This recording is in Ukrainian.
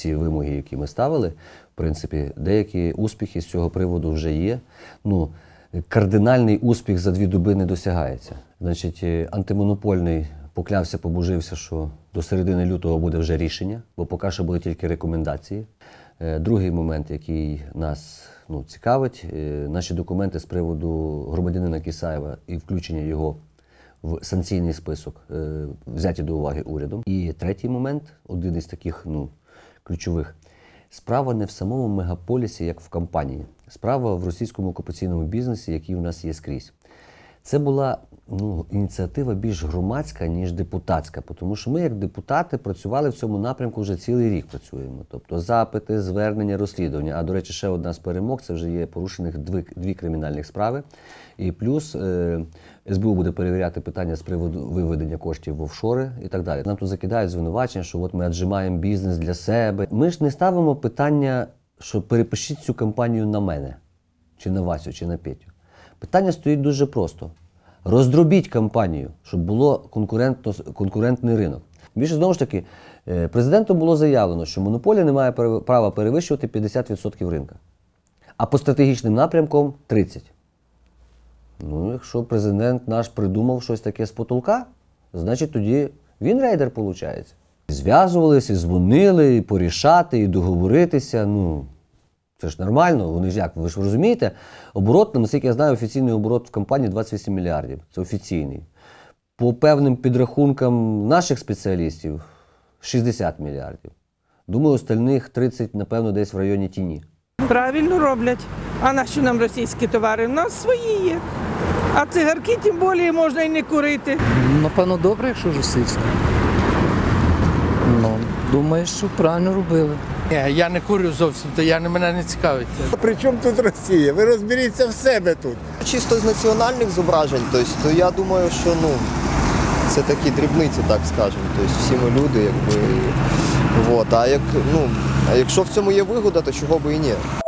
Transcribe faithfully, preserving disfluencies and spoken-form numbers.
всі вимоги, які ми ставили. В принципі, деякі успіхи з цього приводу вже є. Ну, кардинальний успіх за дві доби не досягається. Значить, антимонопольний поклявся, побожився, що до середини лютого буде вже рішення, бо поки що були тільки рекомендації. Другий момент, який нас ну, цікавить, наші документи з приводу громадянина Кісаєва і включення його в санкційний список взяті до уваги урядом. І третій момент, один із таких ну, ключових. Справа не в самому мегаполісі, як в компанії. Справа в російському окупаційному бізнесі, який у нас є скрізь. Це була ну, ініціатива більш громадська, ніж депутатська, тому що ми, як депутати, працювали в цьому напрямку вже цілий рік працюємо. Тобто запити, звернення, розслідування. А, до речі, ще одна з перемог – це вже є порушених дві, дві кримінальних справи. І плюс е, ес бе у буде перевіряти питання з приводу виведення коштів в офшори і так далі. Нам тут закидають звинувачення, що от ми віджимаємо бізнес для себе. Ми ж не ставимо питання, що перепишіть цю кампанію на мене, чи на Васю, чи на Петю. Питання стоїть дуже просто. Роздробіть кампанію, щоб було конкурентний ринок. Більше, знову ж таки, президентом було заявлено, що монополія не має права перевищувати п'ятдесят відсотків ринка. А по стратегічним напрямкам – тридцять відсотків. Ну, якщо президент наш придумав щось таке з потолка, значить тоді він рейдер, виходить. Зв'язувалися, дзвонили, і порішати, і договоритися, ну... Це ж нормально, вони ж як, ви ж розумієте, оборот, наскільки я знаю, офіційний оборот в компанії двадцять вісім мільярдів, це офіційний. По певним підрахункам наших спеціалістів шістдесят мільярдів. Думаю, остальних тридцять, напевно, десь в районі тіні. Правильно роблять. А нащо нам російські товари? У нас свої є. А цигарки, тим більше, можна і не курити. Напевно, добре, якщо російські. Ну, думаю, що правильно робили. Ні, я не курю зовсім, то я, мене не цікавить. При чому тут Росія? Ви розберіться в себе тут. Чисто з національних зображень, тобто, то я думаю, що ну, це такі дрібниці, так скажемо. Тобто, всі ми люди, якби. Вот. А, як, ну, а якщо в цьому є вигода, то чого би і ні.